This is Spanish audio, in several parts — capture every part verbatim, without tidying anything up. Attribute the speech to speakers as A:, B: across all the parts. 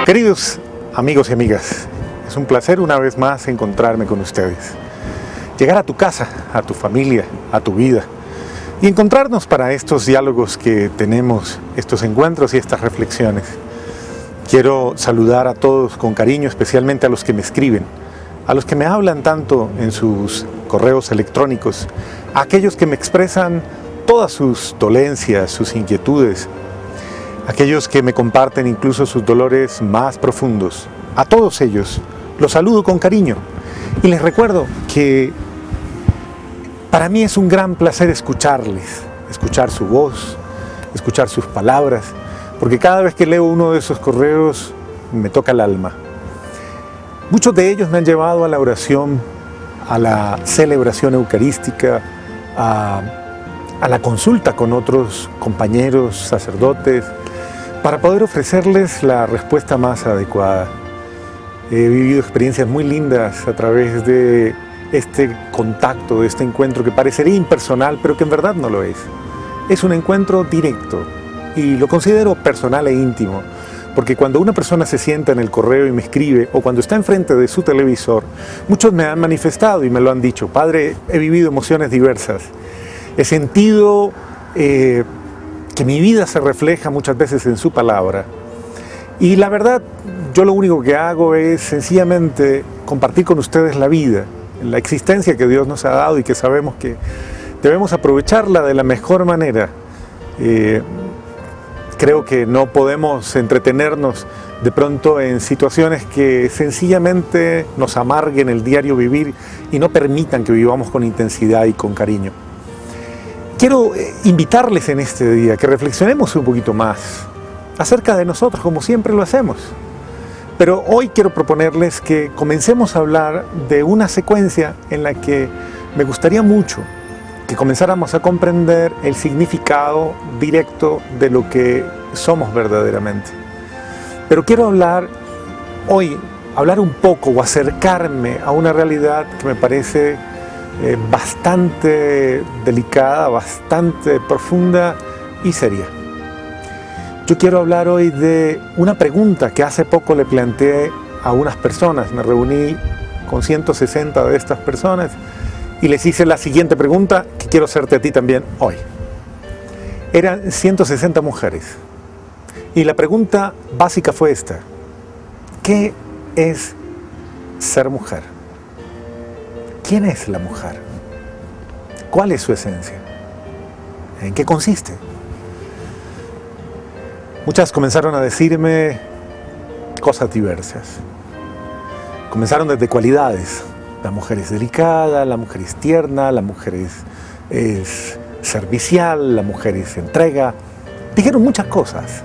A: Queridos amigos y amigas, es un placer una vez más encontrarme con ustedes. Llegar a tu casa, a tu familia, a tu vida y encontrarnos para estos diálogos que tenemos, estos encuentros y estas reflexiones. Quiero saludar a todos con cariño, especialmente a los que me escriben, a los que me hablan tanto en sus correos electrónicos, a aquellos que me expresan todas sus dolencias, sus inquietudes, aquellos que me comparten incluso sus dolores más profundos. A todos ellos los saludo con cariño y les recuerdo que para mí es un gran placer escucharles, escuchar su voz, escuchar sus palabras, porque cada vez que leo uno de esos correos me toca el alma. Muchos de ellos me han llevado a la oración, a la celebración eucarística, a, a la consulta con otros compañeros, sacerdotes, para poder ofrecerles la respuesta más adecuada. He vivido experiencias muy lindas a través de este contacto, de este encuentro que parecería impersonal, pero que en verdad no lo es. Es un encuentro directo y lo considero personal e íntimo, porque cuando una persona se sienta en el correo y me escribe, o cuando está enfrente de su televisor, muchos me han manifestado y me lo han dicho: Padre, he vivido emociones diversas, he sentido eh, que mi vida se refleja muchas veces en su palabra. Y la verdad, yo lo único que hago es sencillamente compartir con ustedes la vida, la existencia que Dios nos ha dado y que sabemos que debemos aprovecharla de la mejor manera. Eh, creo que no podemos entretenernos de pronto en situaciones que sencillamente nos amarguen el diario vivir y no permitan que vivamos con intensidad y con cariño. Quiero invitarles en este día que reflexionemos un poquito más acerca de nosotros, como siempre lo hacemos. Pero hoy quiero proponerles que comencemos a hablar de una secuencia en la que me gustaría mucho que comenzáramos a comprender el significado directo de lo que somos verdaderamente. Pero quiero hablar hoy, hablar un poco o acercarme a una realidad que me parece Eh, bastante delicada, bastante profunda y seria. Yo quiero hablar hoy de una pregunta que hace poco le planteé a unas personas. Me reuní con ciento sesenta de estas personas y les hice la siguiente pregunta que quiero hacerte a ti también hoy. Eran ciento sesenta mujeres y la pregunta básica fue esta: ¿qué es ser mujer? ¿Quién es la mujer? ¿Cuál es su esencia? ¿En qué consiste? Muchas comenzaron a decirme cosas diversas. Comenzaron desde cualidades. La mujer es delicada, la mujer es tierna, la mujer es, es servicial, la mujer es entrega. Dijeron muchas cosas.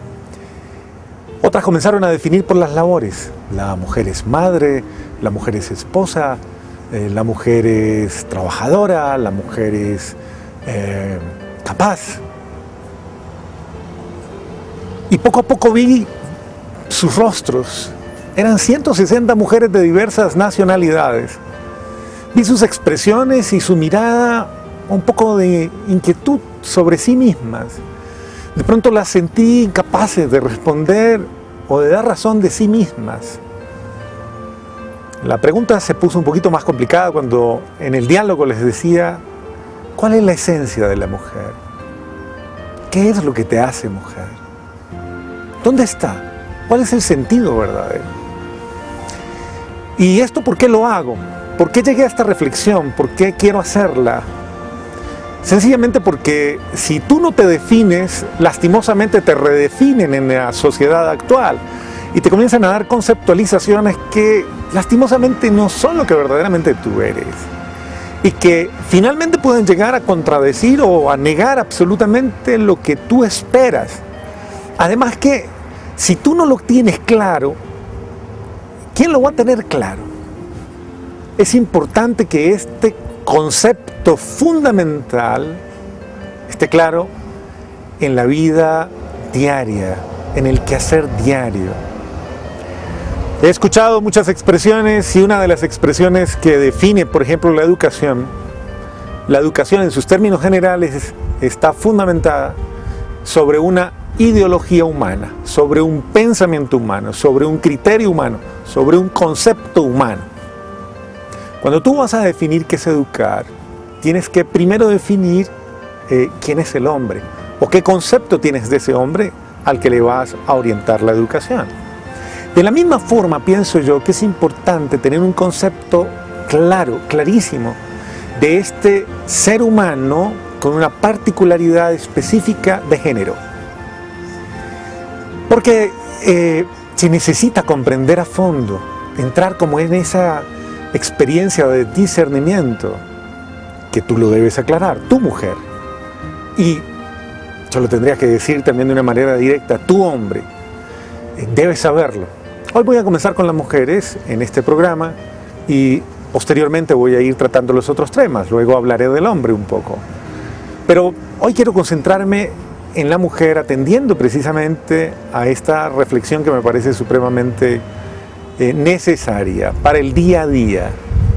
A: Otras comenzaron a definir por las labores. La mujer es madre, la mujer es esposa, Eh, la mujer es trabajadora, la mujer es eh, capaz. Y poco a poco vi sus rostros. Eran ciento sesenta mujeres de diversas nacionalidades. Vi sus expresiones y su mirada, un poco de inquietud sobre sí mismas. De pronto las sentí incapaces de responder o de dar razón de sí mismas. La pregunta se puso un poquito más complicada cuando en el diálogo les decía: ¿cuál es la esencia de la mujer? ¿Qué es lo que te hace mujer? ¿Dónde está? ¿Cuál es el sentido verdadero? ¿Y esto por qué lo hago? ¿Por qué llegué a esta reflexión? ¿Por qué quiero hacerla? Sencillamente porque si tú no te defines, lastimosamente te redefinen en la sociedad actual y te comienzan a dar conceptualizaciones que lastimosamente no son lo que verdaderamente tú eres y que finalmente pueden llegar a contradecir o a negar absolutamente lo que tú esperas. Además que si tú no lo tienes claro, ¿quién lo va a tener claro? Es importante que este concepto fundamental esté claro en la vida diaria, en el quehacer diario. He escuchado muchas expresiones y una de las expresiones que define, por ejemplo, la educación, la educación en sus términos generales está fundamentada sobre una ideología humana, sobre un pensamiento humano, sobre un criterio humano, sobre un concepto humano. Cuando tú vas a definir qué es educar, tienes que primero definir eh, quién es el hombre, o qué concepto tienes de ese hombre al que le vas a orientar la educación. De la misma forma, pienso yo que es importante tener un concepto claro, clarísimo, de este ser humano con una particularidad específica de género. Porque eh, se necesita comprender a fondo, entrar como en esa experiencia de discernimiento, que tú lo debes aclarar, tu mujer. Y yo lo tendría que decir también de una manera directa, tu hombre, eh, debes saberlo. Hoy voy a comenzar con las mujeres en este programa y posteriormente voy a ir tratando los otros temas, luego hablaré del hombre un poco. Pero hoy quiero concentrarme en la mujer, atendiendo precisamente a esta reflexión que me parece supremamente eh, necesaria para el día a día.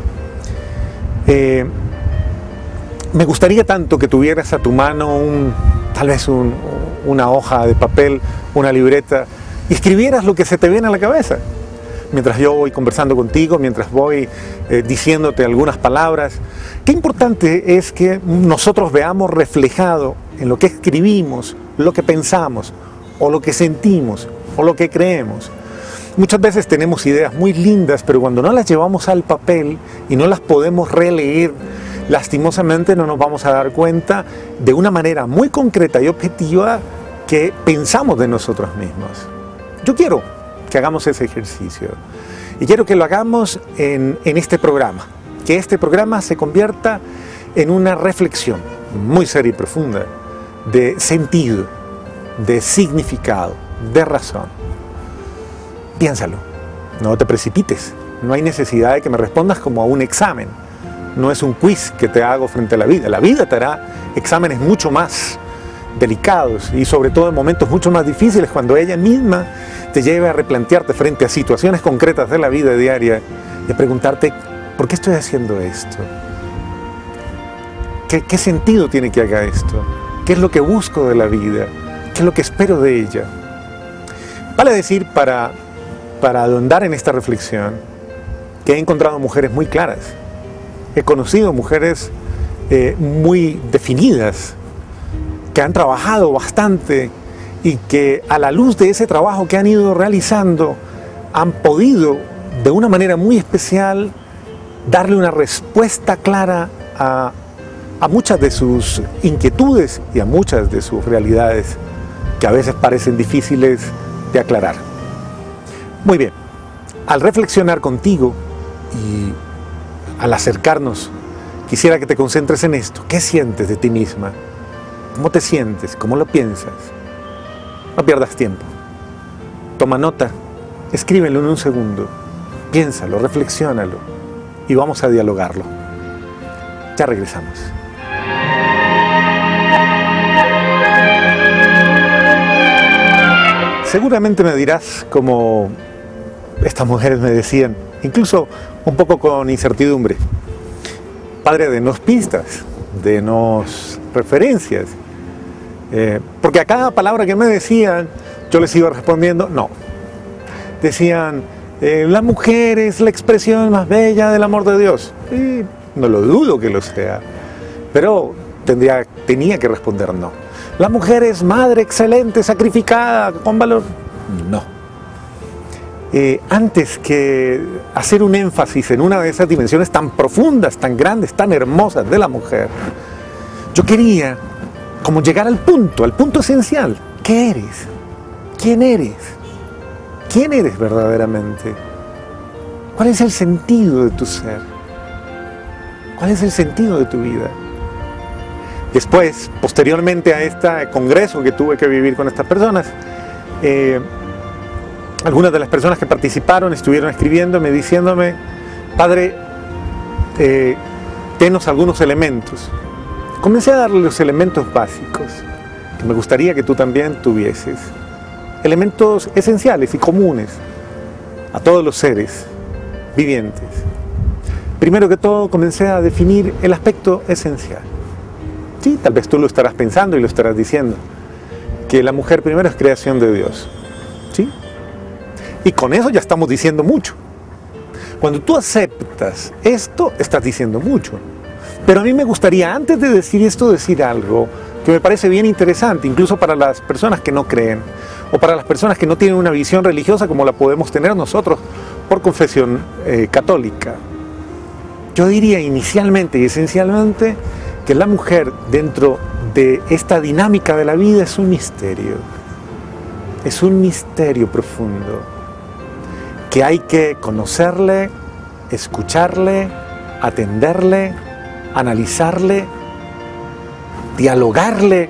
A: Eh, me gustaría tanto que tuvieras a tu mano un, tal vez un, una hoja de papel, una libreta, y escribieras lo que se te viene a la cabeza. Mientras yo voy conversando contigo, mientras voy eh, diciéndote algunas palabras, qué importante es que nosotros veamos reflejado en lo que escribimos, lo que pensamos, o lo que sentimos, o lo que creemos. Muchas veces tenemos ideas muy lindas, pero cuando no las llevamos al papel y no las podemos releer, lastimosamente no nos vamos a dar cuenta de una manera muy concreta y objetiva que pensamos de nosotros mismos. Yo quiero que hagamos ese ejercicio y quiero que lo hagamos en, en este programa, que este programa se convierta en una reflexión muy seria y profunda de sentido, de significado, de razón. Piénsalo, no te precipites, no hay necesidad de que me respondas como a un examen, no es un quiz que te hago frente a la vida, la vida te hará exámenes mucho más delicados y sobre todo en momentos mucho más difíciles, cuando ella misma te lleve a replantearte frente a situaciones concretas de la vida diaria y a preguntarte, ¿por qué estoy haciendo esto? ¿Qué, qué sentido tiene que haga esto? ¿Qué es lo que busco de la vida? ¿Qué es lo que espero de ella? Vale decir, para, para ahondar en esta reflexión, que he encontrado mujeres muy claras. He conocido mujeres eh, muy definidas, que han trabajado bastante y que a la luz de ese trabajo que han ido realizando han podido de una manera muy especial darle una respuesta clara a, a muchas de sus inquietudes y a muchas de sus realidades que a veces parecen difíciles de aclarar. Muy bien, al reflexionar contigo y al acercarnos, quisiera que te concentres en esto. ¿Qué sientes de ti misma? ¿Cómo te sientes? ¿Cómo lo piensas? No pierdas tiempo. Toma nota, escríbelo en un segundo, piénsalo, reflexiónalo y vamos a dialogarlo. Ya regresamos. Seguramente me dirás, como estas mujeres me decían, incluso un poco con incertidumbre, padre, denos pistas, denos referencias, eh, porque a cada palabra que me decían yo les iba respondiendo no. Decían, eh, la mujer es la expresión más bella del amor de Dios, y no lo dudo que lo sea, pero tendría, tenía que responder no. La mujer es madre excelente, sacrificada, con valor, no. Eh, antes que hacer un énfasis en una de esas dimensiones tan profundas, tan grandes, tan hermosas de la mujer, yo quería como llegar al punto, al punto esencial. ¿Qué eres? ¿Quién eres? ¿Quién eres verdaderamente? ¿Cuál es el sentido de tu ser? ¿Cuál es el sentido de tu vida? Después, posteriormente a este congreso que tuve que vivir con estas personas, eh, algunas de las personas que participaron estuvieron escribiéndome, diciéndome, padre, eh, denos algunos elementos. Comencé a darle los elementos básicos que me gustaría que tú también tuvieses. Elementos esenciales y comunes a todos los seres vivientes. Primero que todo, comencé a definir el aspecto esencial. Sí, tal vez tú lo estarás pensando y lo estarás diciendo. que la mujer primero es creación de Dios, ¿sí? Y con eso ya estamos diciendo mucho. Cuando tú aceptas esto, estás diciendo mucho. Pero a mí me gustaría, antes de decir esto, decir algo que me parece bien interesante, incluso para las personas que no creen, o para las personas que no tienen una visión religiosa como la podemos tener nosotros por confesión eh, católica. Yo diría inicialmente y esencialmente que la mujer dentro de esta dinámica de la vida es un misterio. Es un misterio profundo que hay que conocerle, escucharle, atenderle, analizarle, dialogarle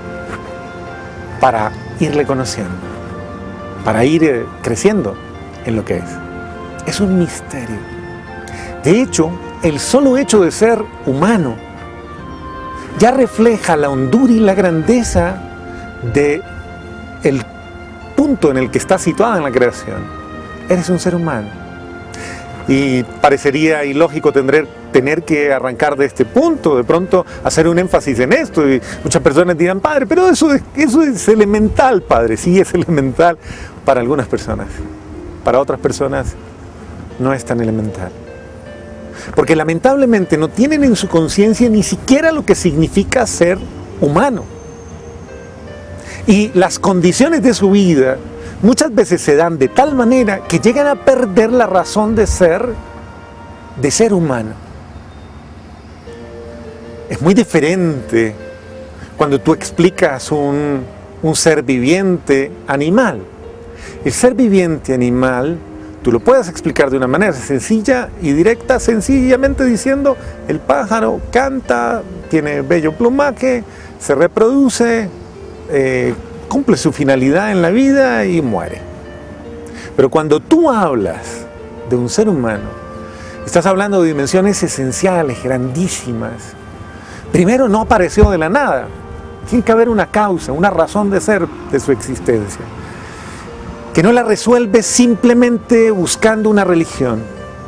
A: para irle conociendo, para ir eh, creciendo en lo que es. Es un misterio. De hecho, el solo hecho de ser humano ya refleja la hondura y la grandeza de el punto en el que está situada en la creación. Eres un ser humano. Y parecería ilógico tener, tener que arrancar de este punto, de pronto hacer un énfasis en esto. Y muchas personas dirán, padre, pero eso es, eso es elemental, padre. Sí, es elemental para algunas personas. Para otras personas no es tan elemental. Porque lamentablemente no tienen en su conciencia ni siquiera lo que significa ser humano. Y las condiciones de su vida muchas veces se dan de tal manera que llegan a perder la razón de ser, de ser humano. Es muy diferente cuando tú explicas un, un ser viviente animal. El ser viviente animal, tú lo puedes explicar de una manera sencilla y directa, sencillamente diciendo, el pájaro canta, tiene bello plumaje, se reproduce, eh, cumple su finalidad en la vida y muere. Pero cuando tú hablas de un ser humano, estás hablando de dimensiones esenciales, grandísimas. Primero, no apareció de la nada. Tiene que haber una causa, una razón de ser de su existencia. Que no la resuelves simplemente buscando una religión,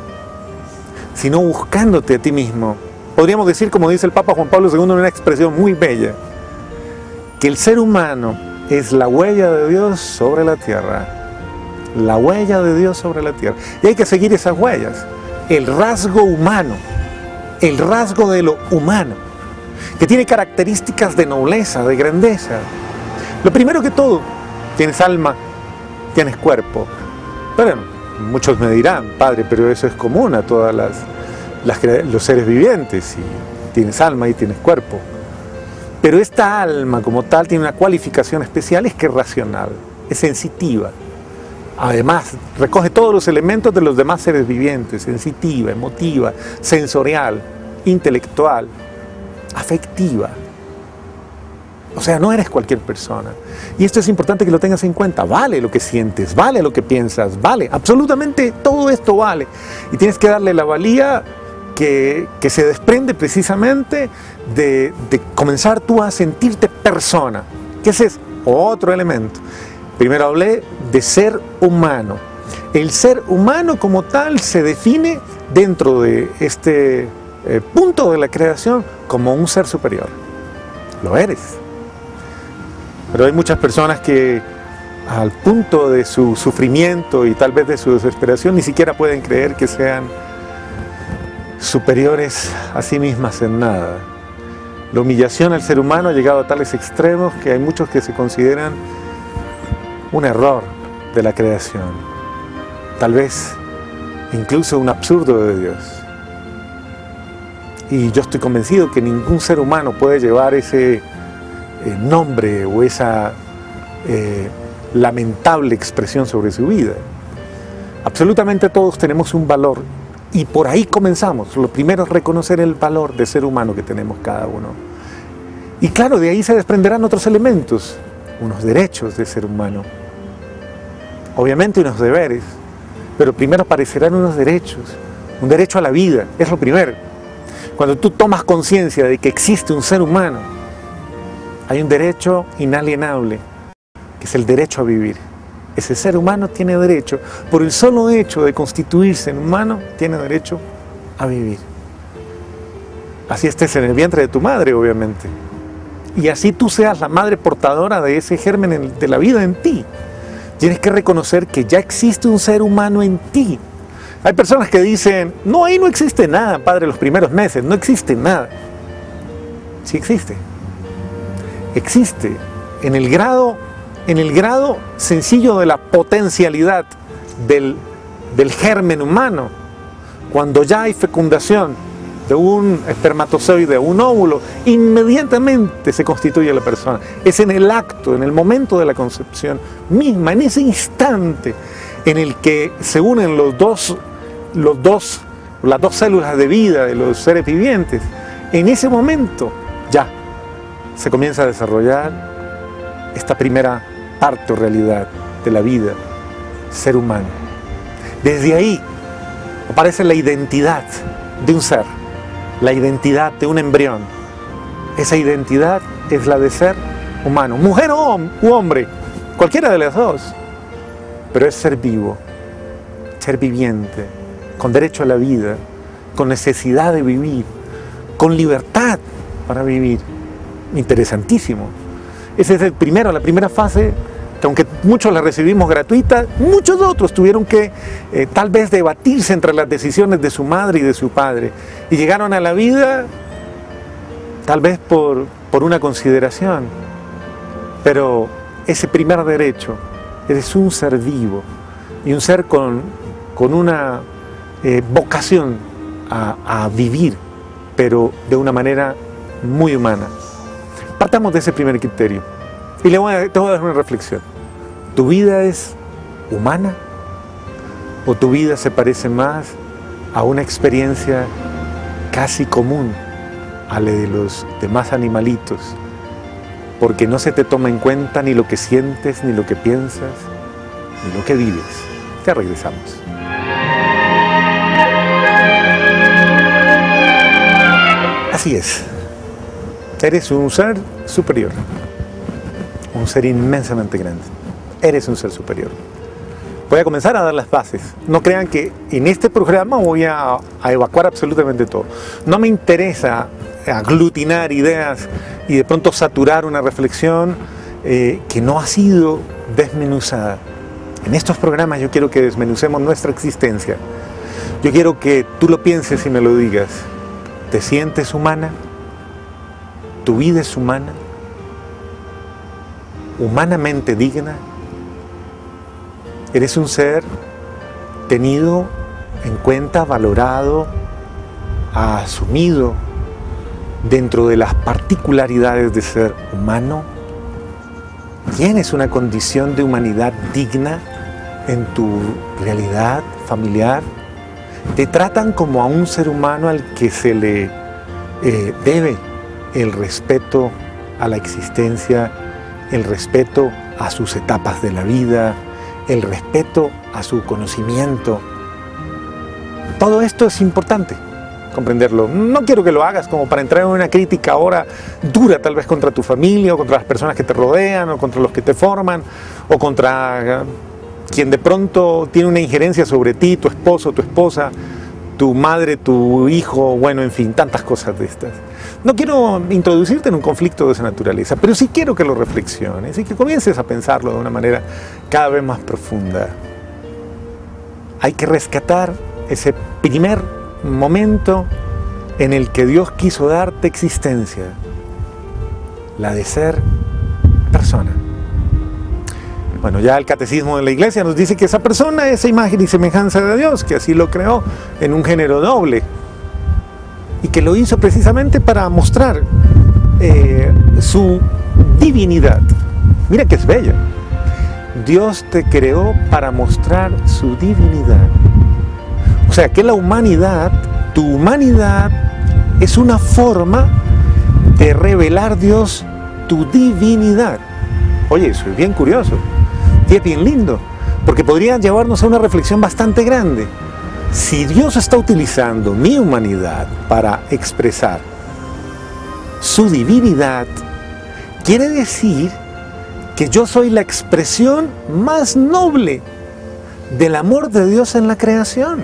A: sino buscándote a ti mismo. Podríamos decir, como dice el Papa Juan Pablo segundo en una expresión muy bella, que el ser humano es la huella de Dios sobre la tierra. La huella de Dios sobre la tierra. Y hay que seguir esas huellas. El rasgo humano, el rasgo de lo humano, que tiene características de nobleza, de grandeza. Lo primero que todo, tienes alma, tienes cuerpo. Pero muchos me dirán, padre, pero eso es común a todas las, las los seres vivientes. Y tienes alma y tienes cuerpo. Pero esta alma como tal tiene una cualificación especial, es que es racional, es sensitiva. Además, recoge todos los elementos de los demás seres vivientes, sensitiva, emotiva, sensorial, intelectual, afectiva. O sea, no eres cualquier persona. Y esto es importante que lo tengas en cuenta. Vale lo que sientes, vale lo que piensas, vale. Absolutamente todo esto vale. Y tienes que darle la valía que, que se desprende precisamente de, de comenzar tú a sentirte persona. Que ese es otro elemento. Primero hablé de ser humano. El ser humano como tal se define dentro de este eh, punto de la creación como un ser superior. Lo eres. Pero hay muchas personas que al punto de su sufrimiento y tal vez de su desesperación ni siquiera pueden creer que sean superiores a sí mismas en nada. La humillación al ser humano ha llegado a tales extremos que hay muchos que se consideran un error de la creación, tal vez incluso un absurdo de Dios. Y yo estoy convencido que ningún ser humano puede llevar ese eh, nombre o esa eh, lamentable expresión sobre su vida. Absolutamente todos tenemos un valor y por ahí comenzamos. Lo primero es reconocer el valor de ser humano que tenemos cada uno. Y claro, de ahí se desprenderán otros elementos, unos derechos de ser humano, obviamente unos deberes, pero primero aparecerán unos derechos, un derecho a la vida, es lo primero. Cuando tú tomas conciencia de que existe un ser humano, hay un derecho inalienable, que es el derecho a vivir. Ese ser humano tiene derecho, por el solo hecho de constituirse en humano, tiene derecho a vivir. Así estés en el vientre de tu madre, obviamente. y así tú seas la madre portadora de ese germen de la vida en ti. Tienes que reconocer que ya existe un ser humano en ti. Hay personas que dicen, no, ahí no existe nada, padre, los primeros meses, no existe nada. Sí existe. Existe en el grado, en el grado sencillo de la potencialidad del, del germen humano. Cuando ya hay fecundación de un espermatozoide, un óvulo, inmediatamente se constituye la persona. Es en el acto, en el momento de la concepción misma, en ese instante en el que se unen los dos, los dos, las dos células de vida de los seres vivientes. En ese momento ya se comienza a desarrollar esta primera parte o realidad de la vida, ser humano. Desde ahí aparece la identidad de un ser, la identidad de un embrión. Esa identidad es la de ser humano, mujer o u hombre, cualquiera de las dos, pero es ser vivo, ser viviente, con derecho a la vida, con necesidad de vivir, con libertad para vivir. Interesantísimo. Ese es el primero, la primera fase, que aunque muchos la recibimos gratuita, muchos otros tuvieron que eh, tal vez debatirse entre las decisiones de su madre y de su padre, y llegaron a la vida tal vez por, por una consideración, pero ese primer derecho, eres un ser vivo y un ser con, con una eh, vocación a, a vivir, pero de una manera muy humana. Partamos de ese primer criterio y le voy a, te voy a dar una reflexión. ¿Tu vida es humana o tu vida se parece más a una experiencia casi común a la de los demás animalitos? Porque no se te toma en cuenta ni lo que sientes, ni lo que piensas, ni lo que vives. Ya regresamos. Así es. Eres un ser superior, un ser inmensamente grande. Eres un ser superior. Voy a comenzar a dar las bases. No crean que en este programa voy a, a evacuar absolutamente todo. No me interesa aglutinar ideas y de pronto saturar una reflexión eh, que no ha sido desmenuzada. En estos programas yo quiero que desmenucemos nuestra existencia. Yo quiero que tú lo pienses y me lo digas. ¿Te sientes humana? ¿Tu vida es humana? ¿Humanamente digna? ¿Eres un ser tenido en cuenta, valorado, asumido dentro de las particularidades de ser humano? ¿Tienes una condición de humanidad digna en tu realidad familiar? ¿Te tratan como a un ser humano al que se le eh, debe el respeto a la existencia, el respeto a sus etapas de la vida, el respeto a su conocimiento? Todo esto es importante comprenderlo. No quiero que lo hagas como para entrar en una crítica ahora dura, tal vez contra tu familia, o contra las personas que te rodean, o contra los que te forman, o contra quien de pronto tiene una injerencia sobre ti, tu esposo, tu esposa, tu madre, tu hijo, bueno, en fin, tantas cosas de estas. No quiero introducirte en un conflicto de esa naturaleza, pero sí quiero que lo reflexiones y que comiences a pensarlo de una manera cada vez más profunda. Hay que rescatar ese primer momento en el que Dios quiso darte existencia, la de ser persona. Bueno, ya el catecismo de la Iglesia nos dice que esa persona es imagen y semejanza de Dios, que así lo creó en un género doble y que lo hizo precisamente para mostrar eh, su divinidad. Mira que es bella. Dios te creó para mostrar su divinidad. O sea que la humanidad, tu humanidad, es una forma de revelar Dios tu divinidad. Oye, eso es bien curioso y es bien lindo, porque podría llevarnos a una reflexión bastante grande. Si Dios está utilizando mi humanidad para expresar su divinidad, quiere decir que yo soy la expresión más noble del amor de Dios en la creación.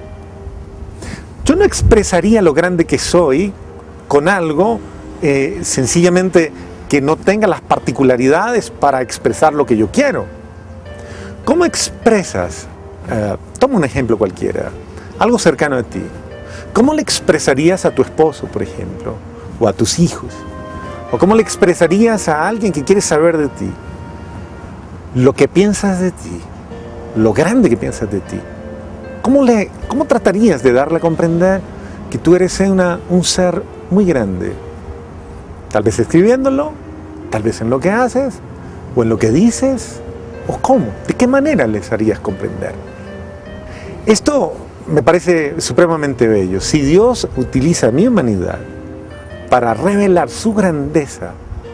A: Yo no expresaría lo grande que soy con algo eh, sencillamente que no tenga las particularidades para expresar lo que yo quiero. ¿Cómo expresas? Uh, toma un ejemplo cualquiera, algo cercano a ti. ¿Cómo le expresarías a tu esposo, por ejemplo, o a tus hijos? ¿O cómo le expresarías a alguien que quiere saber de ti? Lo que piensas de ti, lo grande que piensas de ti. ¿Cómo, le, cómo tratarías de darle a comprender que tú eres una, un ser muy grande? Tal vez escribiéndolo, tal vez en lo que haces, o en lo que dices, o cómo, de qué manera les harías comprender. Esto me parece supremamente bello. Si Dios utiliza mi humanidad para revelar su grandeza,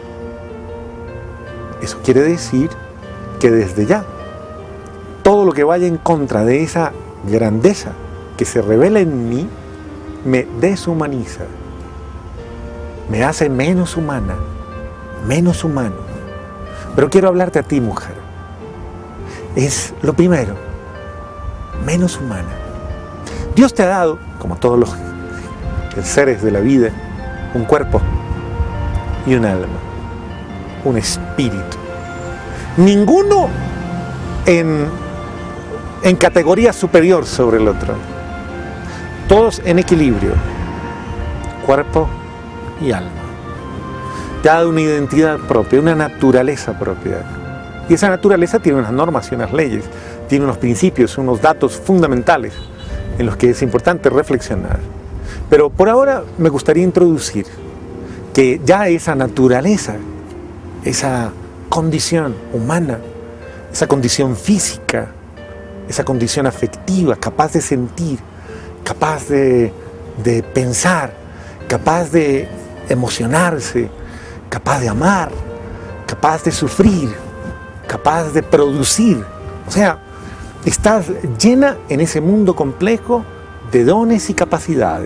A: eso quiere decir que desde ya, todo lo que vaya en contra de esa grandeza que se revela en mí, me deshumaniza, me hace menos humana, menos humano. Pero quiero hablarte a ti, mujer. Es lo primero, menos humana. Dios te ha dado, como todos los seres de la vida, un cuerpo y un alma, un espíritu. Ninguno en, en categoría superior sobre el otro. Todos en equilibrio, cuerpo y alma. Te ha dado una identidad propia, una naturaleza propia. Y esa naturaleza tiene unas normas y unas leyes, tiene unos principios, unos datos fundamentales en los que es importante reflexionar. Pero por ahora me gustaría introducir que ya esa naturaleza, esa condición humana, esa condición física, esa condición afectiva, capaz de sentir, capaz de, de pensar, capaz de emocionarse, capaz de amar, capaz de sufrir, capaz de producir. O sea, estás llena en ese mundo complejo de dones y capacidades.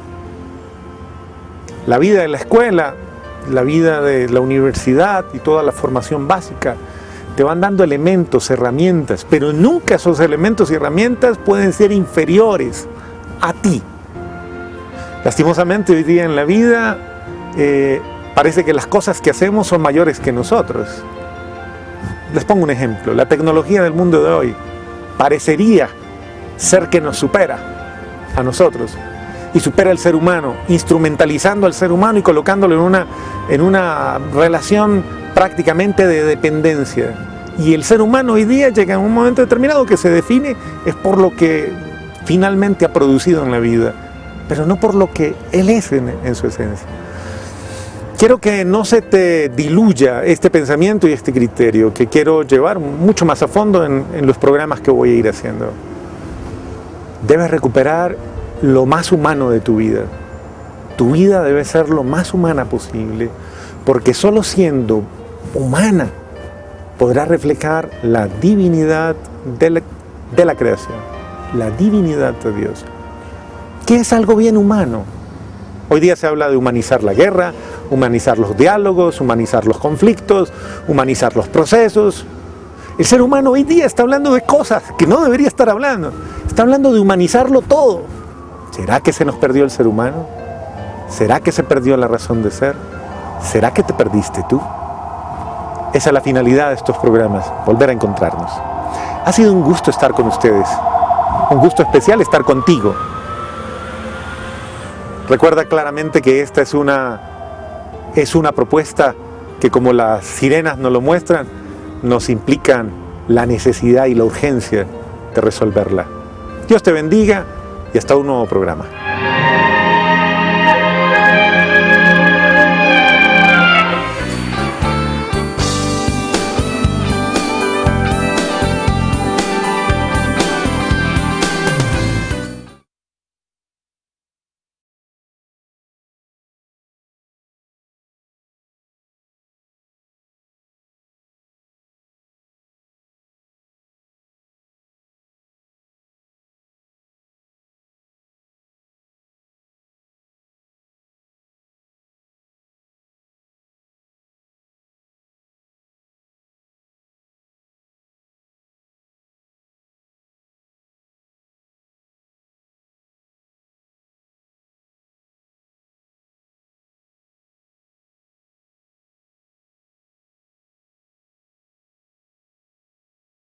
A: La vida de la escuela, la vida de la universidad y toda la formación básica te van dando elementos, herramientas, pero nunca esos elementos y herramientas pueden ser inferiores a ti. Lastimosamente hoy día en la vida eh, parece que las cosas que hacemos son mayores que nosotros. Les pongo un ejemplo. La tecnología del mundo de hoy parecería ser que nos supera a nosotros y supera al ser humano, instrumentalizando al ser humano y colocándolo en una, en una relación prácticamente de dependencia. Y el ser humano hoy día llega en un momento determinado que se define es por lo que finalmente ha producido en la vida, pero no por lo que él es en, en su esencia. Quiero que no se te diluya este pensamiento y este criterio, que quiero llevar mucho más a fondo en, en los programas que voy a ir haciendo. Debes recuperar lo más humano de tu vida. Tu vida debe ser lo más humana posible, porque solo siendo humana podrás reflejar la divinidad de la, de la creación, la divinidad de Dios, que es algo bien humano. Hoy día se habla de humanizar la guerra, humanizar los diálogos, humanizar los conflictos, humanizar los procesos. El ser humano hoy día está hablando de cosas que no debería estar hablando. Está hablando de humanizarlo todo. ¿Será que se nos perdió el ser humano? ¿Será que se perdió la razón de ser? ¿Será que te perdiste tú? Esa es la finalidad de estos programas, volver a encontrarnos. Ha sido un gusto estar con ustedes, un gusto especial estar contigo. Recuerda claramente que esta es una, es una propuesta que, como las sirenas nos lo muestran, nos implican la necesidad y la urgencia de resolverla. Dios te bendiga y hasta un nuevo programa.